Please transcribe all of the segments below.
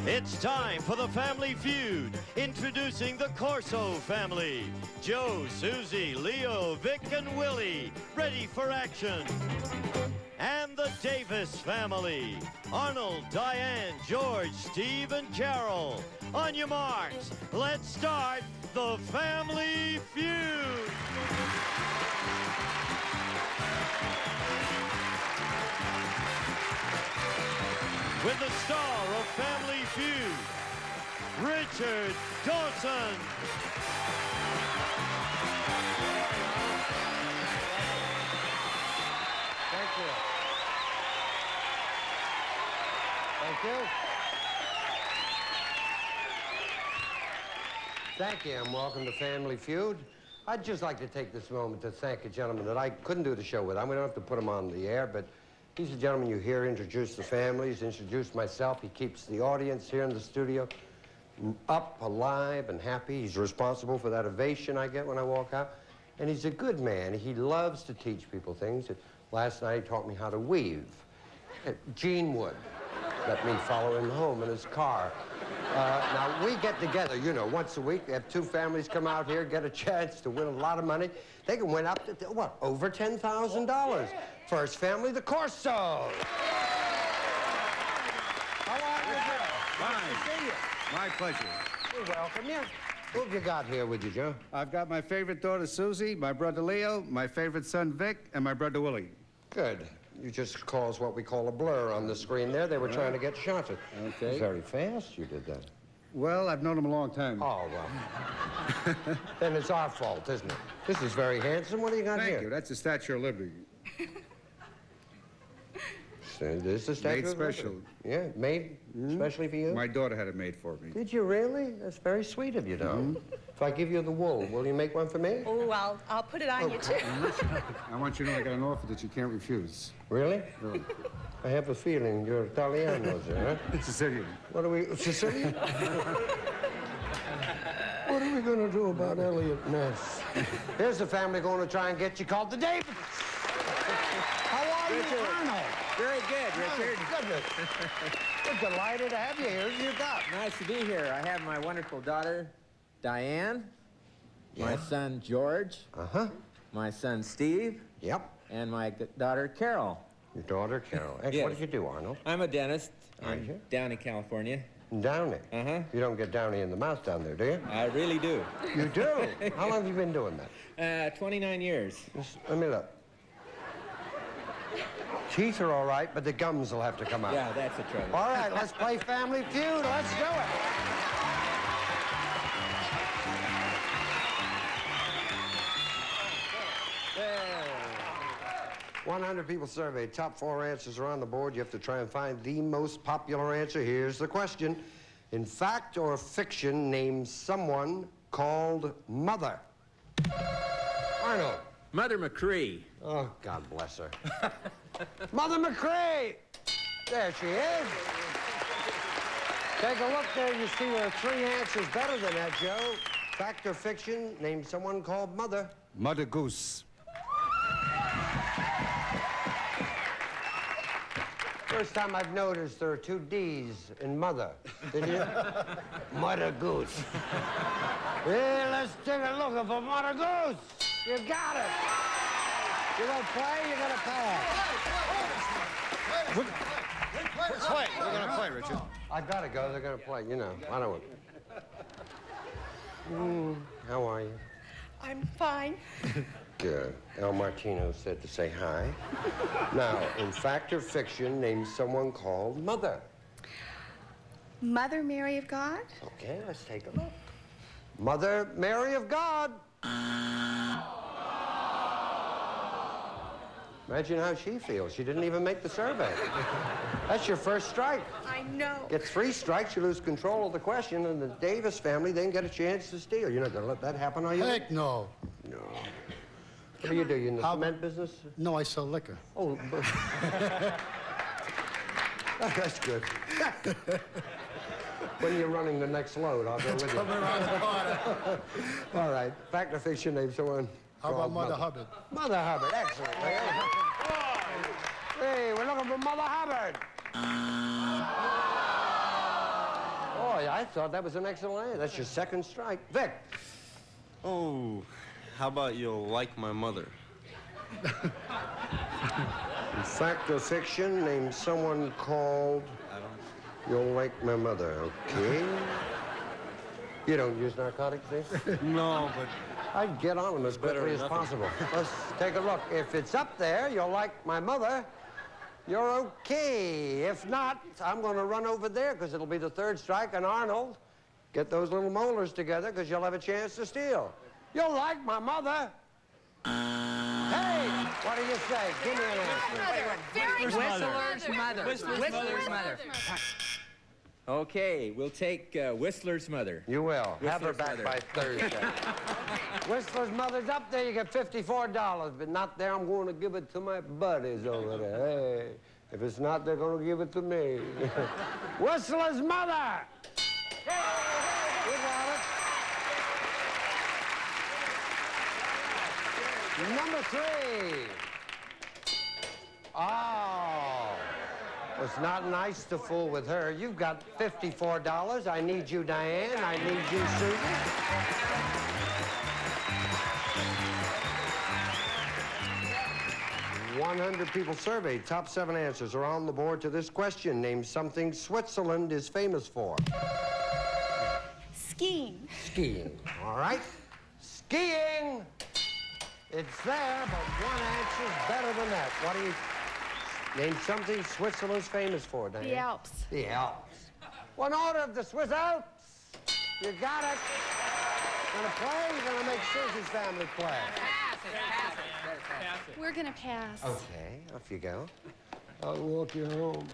It's time for the Family Feud. Introducing the Corso family. Joe, Susie, Leo, Vic, and Willie. Ready for action. And the Davis family. Arnold, Diane, George, Steve, and Carol. On your marks, let's start the Family Feud. With the star of Family Feud, Richard Dawson. Thank you. Thank you. Thank you, and welcome to Family Feud. I'd just like to take this moment to thank a gentleman that I couldn't do the show with. We don't have to put him on the air, but he's a gentleman you hear introduce the families, introduce myself. He keeps the audience here in the studio up, alive, and happy. He's responsible for that ovation I get when I walk out. And he's a good man. He loves to teach people things. Last night, he taught me how to weave. Gene would let me follow him home in his car. Now, we get together, you know, once a week. We have two families come out here, get a chance to win a lot of money. They can win up to, what, over $10,000. First family, the Corso. How are you, Joe? Fine. Nice to see you. My pleasure. You're welcome. Yeah. Who have you got here with you, Joe? I've got my favorite daughter, Susie, my brother, Leo, my favorite son, Vic, and my brother, Willie. Good. You just caused what we call a blur on the screen there. They were trying to get shot at. Okay. Very fast you did that. Well, I've known him a long time. Oh, well. Then it's our fault, isn't it? This is very handsome. What do you got here? Thank you. That's the Statue of Liberty. This is the Statue Made of Liberty. special. Yeah, made especially for you? My daughter had it made for me. Did you really? That's very sweet of you, though. If I give you the wool, will you make one for me? Oh, I'll put it on you, too. I want you to know I got an offer that you can't refuse. Really? I have a feeling you're Italiano, sir, huh? Sicilian. What are we, Sicilian? What are we going to do about Elliot Ness? Here's a family going to try and get you called the Davis. How are you, Arnold? Very good, Richard. Oh, goodness. We're delighted to have you here. Who you got? Nice to be here. I have my wonderful daughter, Diane, my son, George, my son, Steve, and my daughter, Carol. Your daughter, Carol. Hey, Yes. what did you do, Arnold? I'm a dentist. Are I'm you? down in California. Downy. You don't get downy in the mouth down there, do you? I really do. You do? How long have you been doing that? 29 years. Let me look. Teeth are all right, but the gums will have to come out. Yeah, that's the trouble. All right, let's play Family Feud. Let's do it. There. 100 people surveyed. Top 4 answers are on the board. You have to try and find the most popular answer. Here's the question. In fact or fiction, name someone called Mother. Arnold. Mother McCree. Oh, God bless her. Mother McCree! There she is. Take a look there. You see there are 3 answers better than that, Joe. Fact or fiction, name someone called Mother. Mother Goose. First time I've noticed there are 2 D's in Mother. Did you? Mother Goose. Yeah, let's take a look for Mother Goose. You got it. You gonna play, you're gonna pass. We're gonna play, Richard. I gotta go, they're gonna play, you know. I don't want. How are you? I'm fine. Good. El Martino said to say hi. Now, in fact or fiction, name someone called Mother. Mother Mary of God? Okay, let's take a look. Mother Mary of God. Imagine how she feels. She didn't even make the survey. That's your first strike. I know. Get 3 strikes, you lose control of the question, and the Davis family then get a chance to steal. You're not going to let that happen, are you? Heck no. No. What do? You in the cement business? No, I sell liquor. Oh, that's good. When you're running the next load, I'll go with you. Coming around the corner. All right. Fact or fiction, name someone. How about Mother Hubbard? Mother Hubbard, excellent. Hey, we're looking for Mother Hubbard. thought that was an excellent answer. That's your second strike. Vic. Oh, how about you'll like my mother? In fact or fiction, name someone called You'll Like My Mother, okay? You don't use narcotics, do you? No, but... I'd get on them as quickly as possible. Let's take a look. If it's up there, You'll Like My Mother, you're okay. If not, I'm going to run over there because it'll be the third strike. And Arnold, get those little molars together because you'll have a chance to steal. You'll like my mother. Hey, what do you say? Give me an answer. Whistler's mother. Whistler's mother. Okay, we'll take Whistler's mother. You will. Whistler's have her back mother. by Thursday. Whistler's mother's up there. You get $54, but not there. I'm going to give it to my buddies over there. Hey, if it's not, they're going to give it to me. Whistler's mother. You got it. Number 3. Oh. It's not nice to fool with her. You've got $54. I need you, Diane. I need you, Susan. "100 people surveyed. Top 7 answers are on the board to this question. Name something Switzerland is famous for." Skiing. Skiing. All right. Skiing. It's there, but one answer's better than that. What do you... Name something Switzerland's famous for, Diane. The Alps. The Alps. One order of the Swiss Alps. You got it. Gonna play? You're gonna make Susie's family play. We're gonna pass. Okay, off you go. I'll walk you home.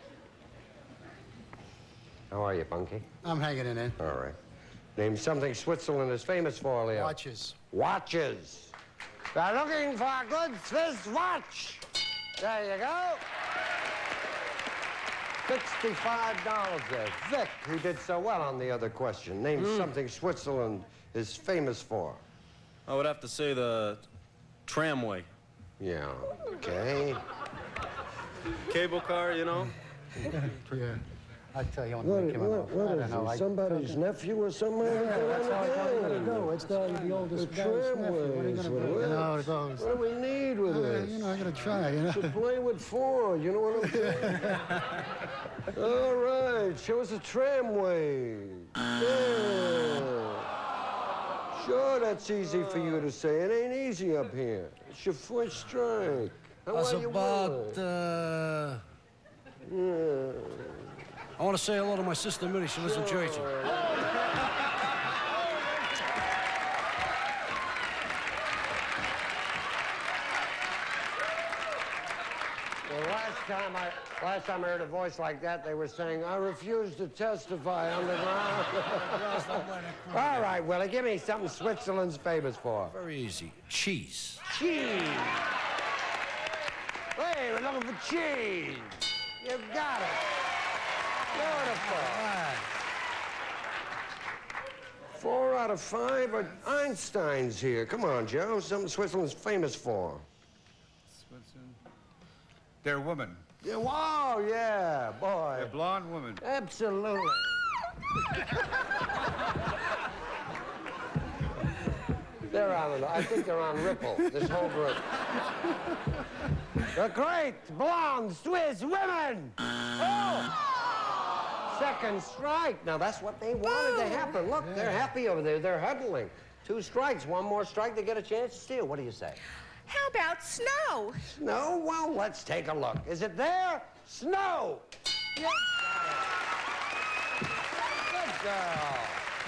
How are you, Bunky? I'm hanging in there. All right. Name something Switzerland is famous for, Leo. Watches. Watches. They're looking for a good Swiss watch. There you go. $65 there. Vic, who did so well on the other question. Name something Switzerland is famous for. I would have to say the tramway. Yeah, okay. Cable car, you know? Yeah. I tell you, What I is he? Somebody's nephew or something? That's how I gotta go. It's the oldest guy's nephew. What are you gonna do? You know how it goes. What do we need with this? You know, I'm gonna try, you know. To play with 4, you know what I'm saying? All right, show us a tramway. Yeah. Sure, that's easy for you to say. It ain't easy up here. It's your first strike. That's about, Yeah. I want to say hello to my sister Minnie. She lives in Jersey. The last time I heard a voice like that, they were saying, "I refuse to testify on the ground." All right, Willie, give me something Switzerland's famous for. Very easy. Cheese. Cheese. Hey, we're looking for cheese. You've got it. Beautiful. 4 out of 5 are Einsteins here. Come on, Joe. Something Switzerland's famous for. Switzerland. They're women. Yeah, wow, yeah, boy. They're blonde women. Absolutely. They're on, I think they're on Ripple, this whole group. The great blonde Swiss women. Oh! Second strike. Now, that's what they wanted to happen. Look, they're happy over there. They're huddling. 2 strikes. One more strike, they get a chance to steal. What do you say? How about snow? Snow? Well, let's take a look. Is it there? Snow! Yes. Good girl.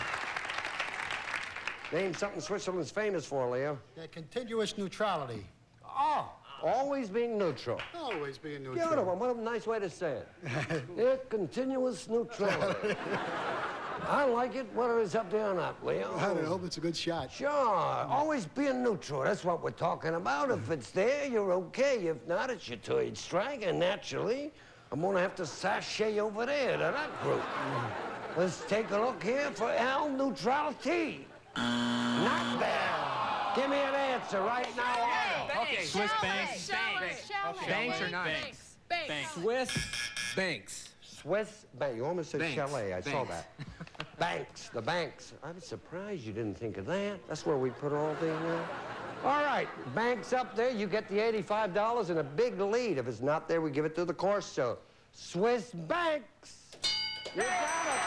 Name something Switzerland's famous for, Leo. Their continuous neutrality. Oh, always being neutral. Always being neutral. Beautiful. What a nice way to say it. Their continuous neutrality. I like it, whether it's up there or not, Leo. I don't know, but it's a good shot. Sure. Always being neutral. That's what we're talking about. If it's there, you're okay. If not, it's your third strike, and naturally, I'm going to have to sashay over there to that group. Let's take a look here for L neutrality. Not there. Give me an answer right now. Okay, Swiss banks. Banks or not? Banks. Swiss banks. Swiss bank. You almost said Banks. chalet. I saw Banks. that. Banks, the banks. I'm surprised you didn't think of that. That's where we put all the... All right, banks up there. You get the $85 and a big lead. If it's not there, we give it to the Corso. Swiss banks. You got it.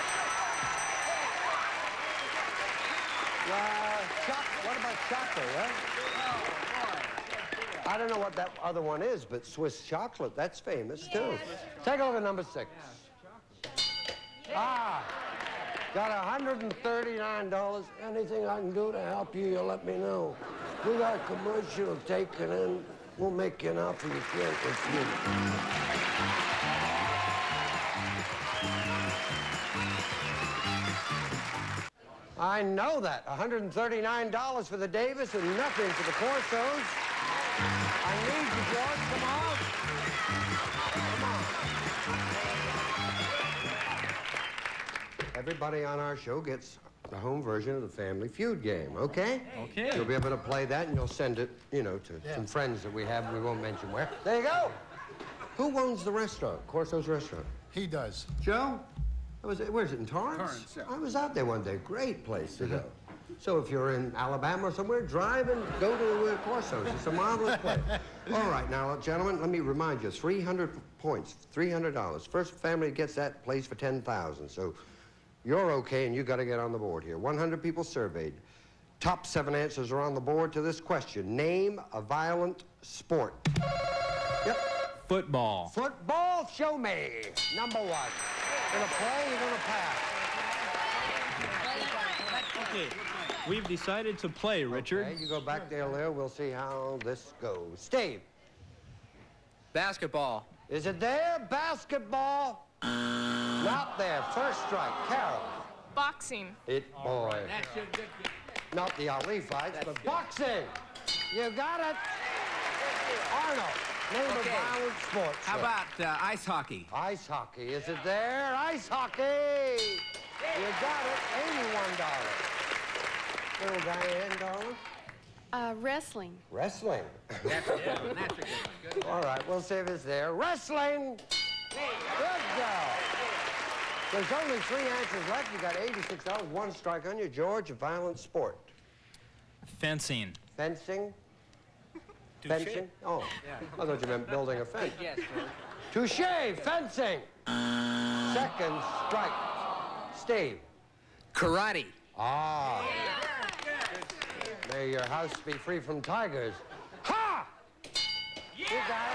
What about chocolate, right? I don't know what that other one is, but Swiss chocolate, that's famous, too. Take a look at number 6. Got $139. Anything I can do to help you, you let me know. We got a commercial taken in. We'll make you an offer you can't refuse. I know that. $139 for the Davis and nothing for the Corsos. I need you, George. Come on. Everybody on our show gets the home version of the Family Feud game, okay? Okay. You'll be able to play that, and you'll send it, you know, to some friends that we have. We won't mention where. There you go. Who owns the restaurant? Corso's restaurant. He does. Joe? Where's it, in Torrance? Torrance, yeah. I was out there one day. Great place to go. So if you're in Alabama or somewhere, drive and go to Corso's. It's a marvelous place. All right, now, gentlemen, let me remind you, 300 points, $300. First family gets that plays for 10,000. So you're okay, and you got to get on the board here. 100 people surveyed. Top 7 answers are on the board to this question. Name a violent sport. Yep. Football. Football, show me. Number 1. Gonna play, you're gonna pass. Okay, we've decided to play, Richard. Okay, you go back there, Leo. We'll see how this goes. Steve. Basketball. Is it there? Basketball? Not there. First strike. Carol. Boxing. Boy. Not the Ali fights, but boxing. You got it. Arnold. Name a violent sport. How about ice hockey? Ice hockey. Is it there? Ice hockey. You got it. $81. Little Diane, darling. Wrestling. Wrestling. That's a good one. That's a good one. All right, we'll see if it's there. Wrestling. Good girl. There's only 3 answers left. You got $86. 1 strike on you. George, a violent sport. Fencing. Fencing. Fencing? Oh, I thought you meant building a fence. Yes, Touche, fencing. Second strike. Steve. Karate. Ah. May your house be free from tigers. Ha! You got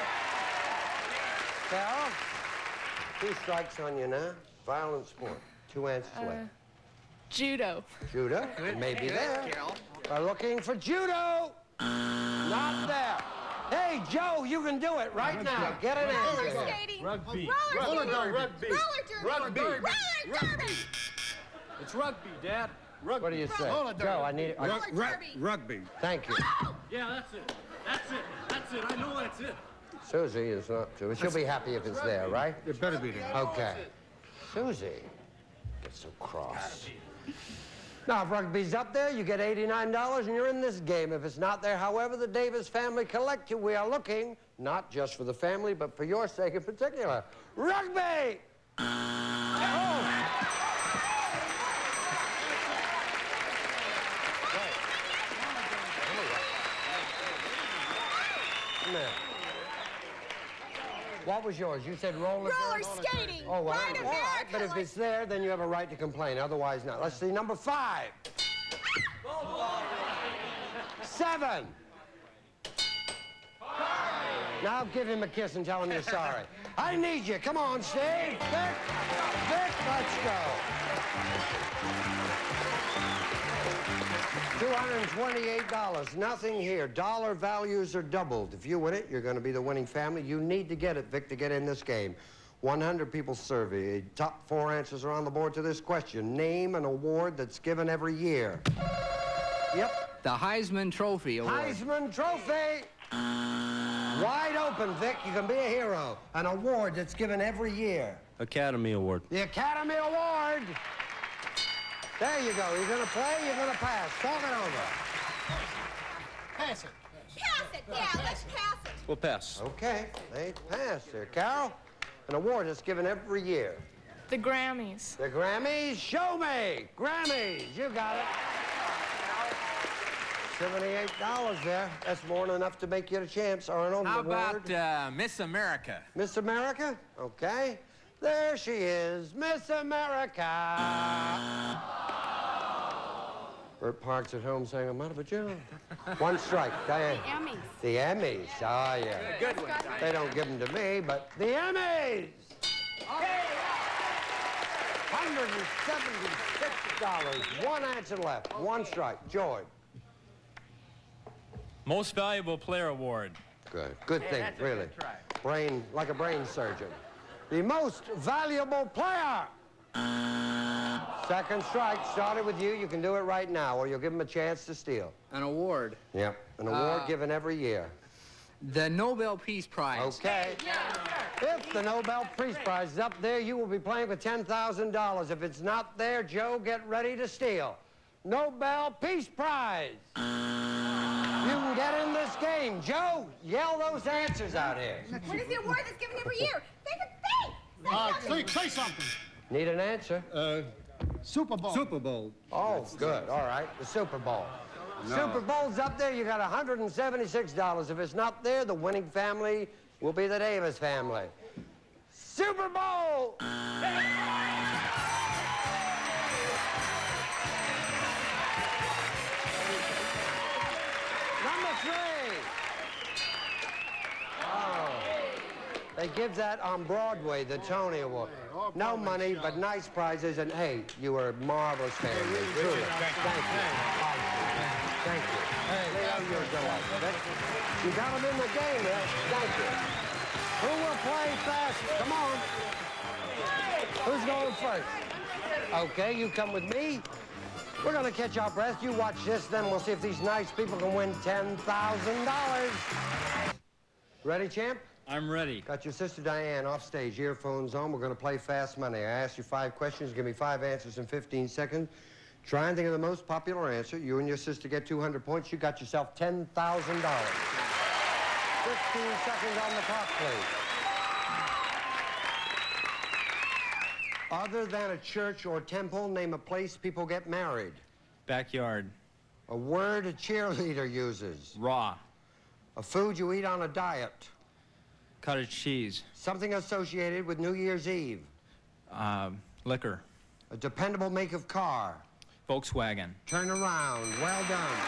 it. Carol, 2 strikes on you now. Violent sport. 2 answers left. Judo. Judo. It may be there. We're looking for judo. Not there. Hey, Joe, you can do it right now. Get an answer. Roller skating. Rugby. Roller derby. Rugby. Roller derby. Rugby. Roller derby. It's rugby, Dad. Rugby. What do you say? Joe, I need it. Roller derby. Rugby. Thank you. Yeah, that's it. That's it. That's it. I know that's it. Susie is not too. She'll be happy if it's there, right? It better be there. Okay. Susie gets so cross. Now, if rugby's up there, you get $89 and you're in this game. If it's not there, however, the Davis family collect you. We are looking, not just for the family, but for your sake in particular. Rugby! Oh! Come here. What was yours? You said roller skating. Oh, well, Right, all right, but if it's there, then you have a right to complain. Otherwise, not. Let's see, number 5. 7. Now give him a kiss and tell him you're sorry. I need you. Come on, Steve. Vic, let's go. $228. Nothing here. Dollar values are doubled. If you win it, you're going to be the winning family. You need to get it, Vic, to get in this game. 100 people surveyed. Top 4 answers are on the board to this question. Name an award that's given every year. Yep. The Heisman Trophy Award. Heisman Trophy. Wide open, Vic. You can be a hero. An award that's given every year. Academy Award. The Academy Award. There you go. You're going to play, you're going to pass. Talk it over. Pass it. Pass it. Yeah, let's pass it. We'll pass. Okay. They passed there. Carol, an award that's given every year. The Grammys. The Grammys? Show me! Grammys! You got it. $78 there. That's more than enough to make you the champs, Arnold. How about Miss America? Miss America? Okay. There she is, Miss America. Bert Parks at home saying, I'm out of a job. One strike, Diane. The Emmys. The Emmys. Ah, yeah. Good one, Diane. They don't give them to me, but the Emmys! $176. One answer left. One strike. George. Most Valuable Player Award. Good. Good thing, really. Brain, like a brain surgeon. The most valuable player. Second strike. Started with you. You can do it right now, or you'll give him a chance to steal. An award. Yep. An award given every year. The Nobel Peace Prize. Okay. If the Nobel Peace Prize is up there, you will be playing for $10,000. If it's not there, Joe, get ready to steal. Nobel Peace Prize. You can get in this game. Joe, yell those answers out here. What is the award that's given every year? Think of Say something. Need an answer? Super Bowl. Super Bowl. Oh, good. All right. The Super Bowl. No. Super Bowl's up there. You got $176. If it's not there, the winning family will be the Davis family. Super Bowl! Number 3. Oh. They give that on Broadway, the Tony Award. No money, but nice prizes, and hey, you were a marvelous family. Really. Thank you. Thank you. Hey, Leo, you're a delight. You got them in the game, man. Thank you. Who will play fast? Come on. Who's going first? Okay, you come with me. We're going to catch our breath. You watch this, then we'll see if these nice people can win $10,000. Ready, champ? I'm ready. Got your sister Diane off stage, earphones on. We're going to play fast money. I ask you 5 questions. Give me 5 answers in 15 seconds. Try and think of the most popular answer. You and your sister get 200 points. You got yourself $10,000. 15 seconds on the clock, please. Other than a church or temple, name a place people get married. Backyard. A word a cheerleader uses. Raw. A food you eat on a diet. Cottage cheese. Something associated with New Year's Eve. Liquor. A dependable make of car. Volkswagen. Turn around. Well done.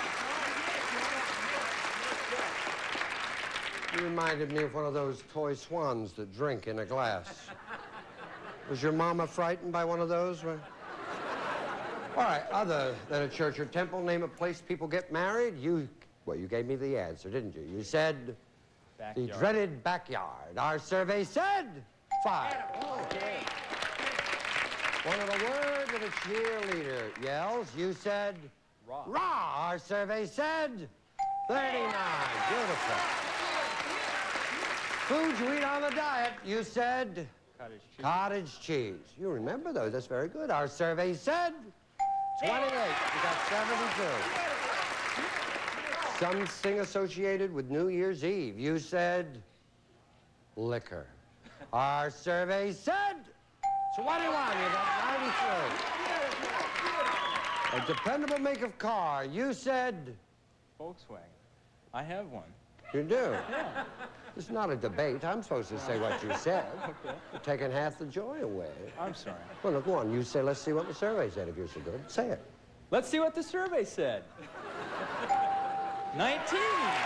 You reminded me of one of those toy swans that drink in a glass. Was your mama frightened by one of those? All right, other than a church or temple, name a place people get married. You gave me the answer, didn't you? You said Backyard. the dreaded backyard. Our survey said 5. Okay. One of the words that a cheerleader yells, you said Raw. Raw. Our survey said 39. Beautiful. Food you eat on a diet, you said Cottage cheese. cottage cheese. You remember those. That's very good. Our survey said 28. You got 72. Something associated with New Year's Eve. You said liquor. Our survey said 21. You got 93. A dependable make of car. You said Volkswagen. I have one. you do. Yeah. It's not a debate. I'm supposed to say what you said. Okay. You're taking half the joy away. I'm sorry. Well, look, go on. You say, let's see what the survey said if you're so good. Say it. Let's see what the survey said. 19.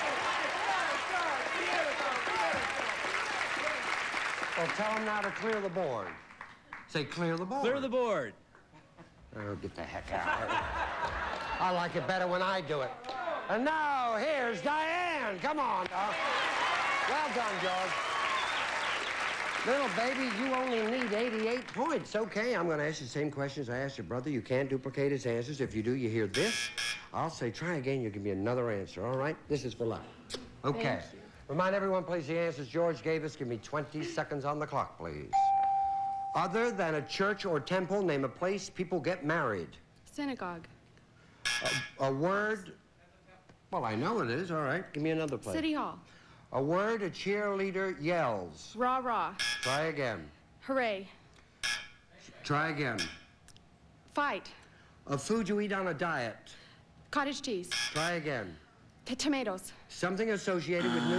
Well, tell them now to clear the board. Say, clear the board. Clear the board. Oh, get the heck out. I like it better when I do it. And now, here's Diane. Come on, dog. Well done, George. Little baby, you only need 88 points. Okay, I'm going to ask you the same questions I asked your brother. You can't duplicate his answers. If you do, you hear this. I'll say, try again. You give me another answer, all right? This is for luck. Okay. Thank you. Remind everyone, please, the answers George gave us. Give me 20 seconds on the clock, please. Other than a church or temple, name a place people get married. Synagogue. A word... Well, I know it is. All right. Give me another place. City Hall. A word a cheerleader yells. Rah, rah. Try again. Hooray. Try again. Fight. A food you eat on a diet. Cottage cheese. Try again. Tomatoes. Something associated with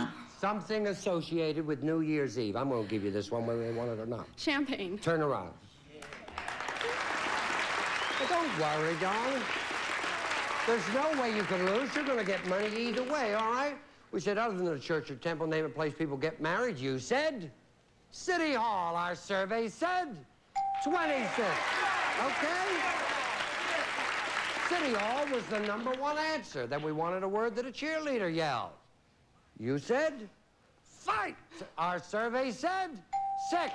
New Year's Eve. I'm going to give you this one whether they want it or not. Champagne. Turn around. But don't worry, darling. There's no way you can lose. You're going to get money either way, all right? We said other than the church or temple, name a place people get married. You said City Hall. Our survey said 26. Okay? City Hall was the #1 answer. Then we wanted a word that a cheerleader yelled. You said fight. Our survey said 6.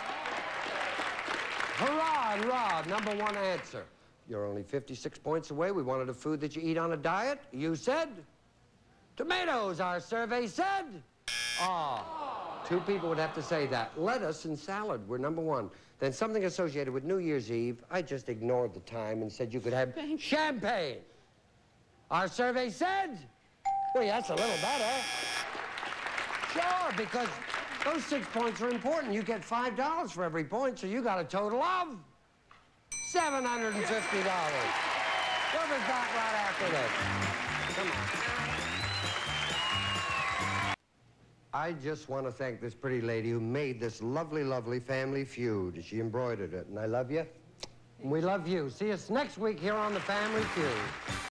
Hurrah and rah, #1 answer. You're only 56 points away. We wanted a food that you eat on a diet. You said tomatoes. Our survey said, oh, 2 people would have to say that. Lettuce and salad were #1. Then something associated with New Year's Eve. I just ignored the time and said you could have champagne. Our survey said, well, that's a little better. Sure, because those 6 points are important. You get $5 for every point, so you got a total of $750. We'll be back right after this. Come on. I just want to thank this pretty lady who made this lovely, lovely Family Feud. She embroidered it, and I love you. And we love you. See us next week here on the Family Feud.